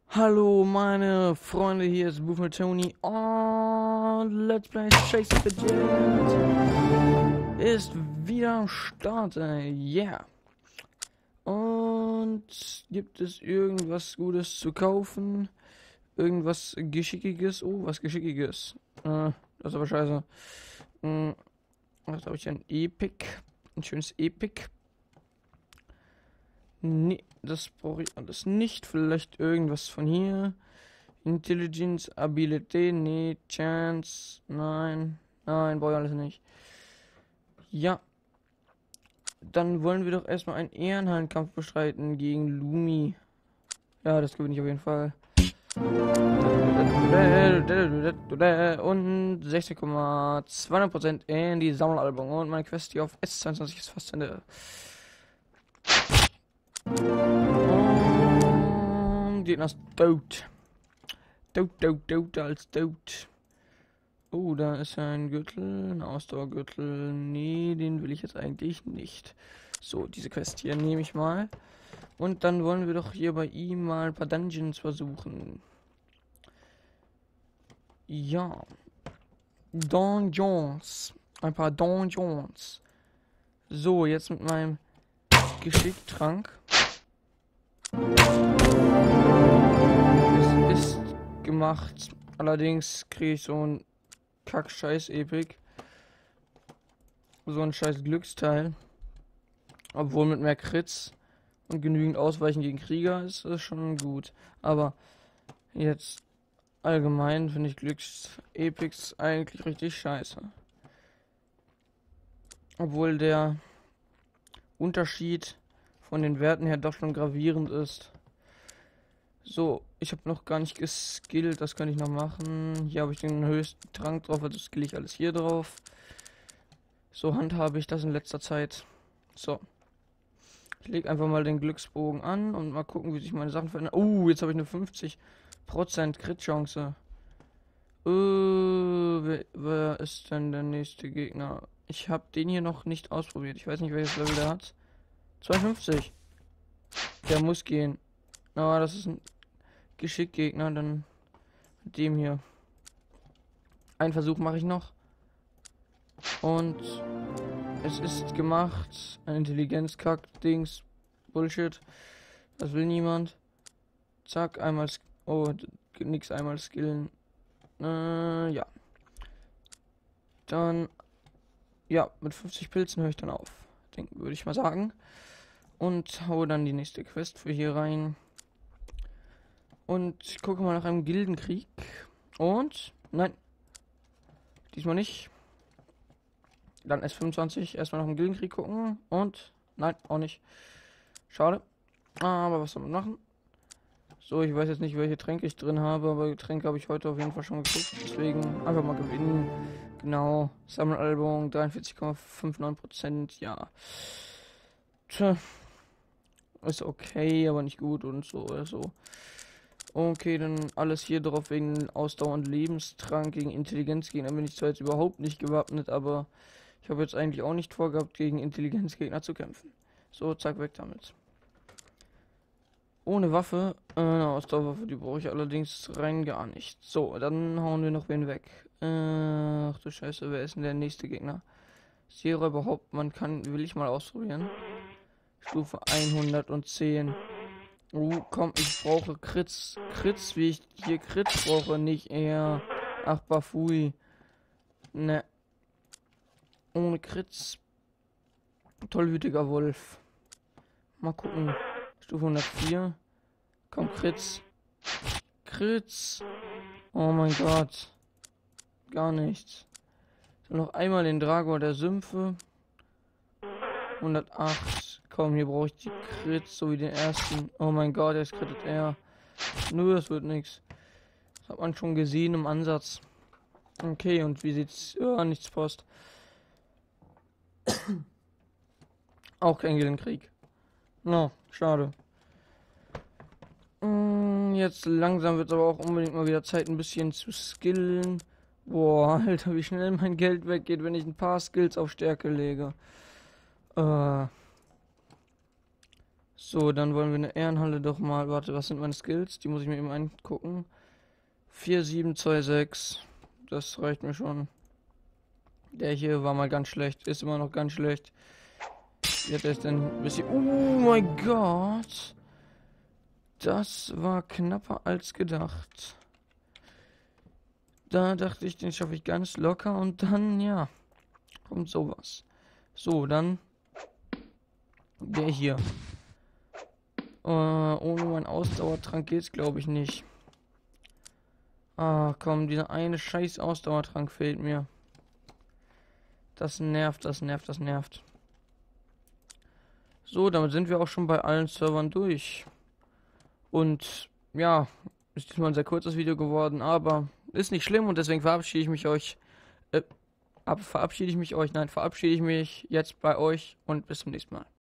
Hallo meine Freunde, hier ist Buffalo Tony und Let's Play Chase the Jet ist wieder am Start, yeah. Und gibt es irgendwas Gutes zu kaufen? Irgendwas Geschickiges? Oh, was Geschickiges. Das ist aber scheiße. Was habe ich, ein Epic? Ein schönes Epic. Nee, das brauche ich alles nicht. Vielleicht irgendwas von hier. Intelligence, Ability, nee, Chance, nein. Nein, brauche ich alles nicht. Ja, dann wollen wir doch erstmal einen Ehrenhallenkampf bestreiten gegen Lumi. Ja, das gewinne ich auf jeden Fall. Und 16,2% in die Sammelalbum. Und meine Quest hier auf S22 ist fast Ende. Gegner ist tot. Tot als tot. Oh, da ist ein Gürtel, ein Ausdauergürtel. Nee, den will ich jetzt eigentlich nicht. So, diese Quest hier nehme ich mal. Und dann wollen wir doch hier bei ihm mal ein paar Dungeons versuchen. Ja. Dungeons. Ein paar Dungeons. So, jetzt mit meinem Geschicktrank. Es ist gemacht. Allerdings kriege ich so ein Kack-Scheiß-Epic. So ein scheiß Glücksteil. Obwohl mit mehr Crits und genügend Ausweichen gegen Krieger ist das schon gut. Aber jetzt allgemein finde ich Glücks-Epics eigentlich richtig scheiße. Obwohl der Unterschied von den Werten her doch schon gravierend ist. So, ich habe noch gar nicht geskillt, das kann ich noch machen. Hier habe ich den höchsten Trank drauf, also skill ich alles hier drauf. So handhabe ich das in letzter Zeit. So. Ich lege einfach mal den Glücksbogen an und mal gucken, wie sich meine Sachen verändern. Oh, jetzt habe ich eine 50% Crit-Chance. Wer ist denn der nächste Gegner? Ich habe den hier noch nicht ausprobiert. Ich weiß nicht, welches Level der hat. 52. Der muss gehen. Aber das ist ein Geschickgegner, dann mit dem hier. Einen Versuch mache ich noch. Und es ist gemacht. Ein Intelligenzkack-Dings. Bullshit. Das will niemand. Zack, einmal. Oh, nix einmal skillen. Ja. Dann. Ja, mit 50 Pilzen höre ich dann auf. Würde ich mal sagen. Und haue dann die nächste Quest für hier rein. Und ich gucke mal nach einem Gildenkrieg. Und. Nein. Diesmal nicht. Dann S25. Erstmal nach dem Gildenkrieg gucken. Und. Nein, auch nicht. Schade. Aber was soll man machen? So, ich weiß jetzt nicht, welche Tränke ich drin habe, aber Tränke habe ich heute auf jeden Fall schon geguckt. Deswegen einfach mal gewinnen. Genau. Sammelalbum 43,59%. Ja. Tja. Ist okay, aber nicht gut und so oder so. Okay, dann alles hier drauf wegen Ausdauer und Lebenstrank gegen Intelligenzgegner. Bin ich zwar jetzt überhaupt nicht gewappnet, aber ich habe jetzt eigentlich auch nicht vorgehabt, gegen Intelligenzgegner zu kämpfen. So, zack, weg damit. Ohne Waffe, eine Ausdauerwaffe, die brauche ich allerdings rein gar nicht. So, dann hauen wir noch wen weg. Ach du Scheiße, wer ist denn der nächste Gegner? Seeräuber Hauptmann will ich mal ausprobieren. Stufe 110. Komm, ich brauche Crits. Crits, wie ich hier Crits brauche, nicht eher. Ach, Bafui. Ne. Ohne Crits. Tollwütiger Wolf. Mal gucken. Stufe 104. Komm, Crits. Crits. Oh mein Gott. Gar nichts. So, noch einmal den Dragor der Sümpfe. 108. Komm, hier brauche ich die Crits, so wie den ersten. Oh mein Gott, jetzt crittet er. Nö, das wird nichts. Das hat man schon gesehen im Ansatz. Okay, und wie sieht's? Ja, nichts Post. Auch kein Gildenkrieg. No, schade. Jetzt langsam wird es aber auch unbedingt mal wieder Zeit, ein bisschen zu skillen. Boah, Alter, wie schnell mein Geld weggeht, wenn ich ein paar Skills auf Stärke lege. So, dann wollen wir eine Ehrenhalle doch mal. Warte, was sind meine Skills? Die muss ich mir eben angucken. 4, 7, 2, 6. Das reicht mir schon. Der hier war mal ganz schlecht. Ist immer noch ganz schlecht. Wie hat er es denn ein bisschen. Oh mein Gott. Das war knapper als gedacht. Da dachte ich, den schaffe ich ganz locker. Und dann, ja, kommt sowas. So, dann der hier. Ohne meinen Ausdauertrank geht's, glaube ich, nicht. Ah, komm, dieser eine scheiß Ausdauertrank fehlt mir. Das nervt, das nervt, das nervt. So, damit sind wir auch schon bei allen Servern durch. Und ja, ist diesmal ein sehr kurzes Video geworden, aber ist nicht schlimm und deswegen verabschiede ich mich verabschiede ich mich jetzt bei euch und bis zum nächsten Mal.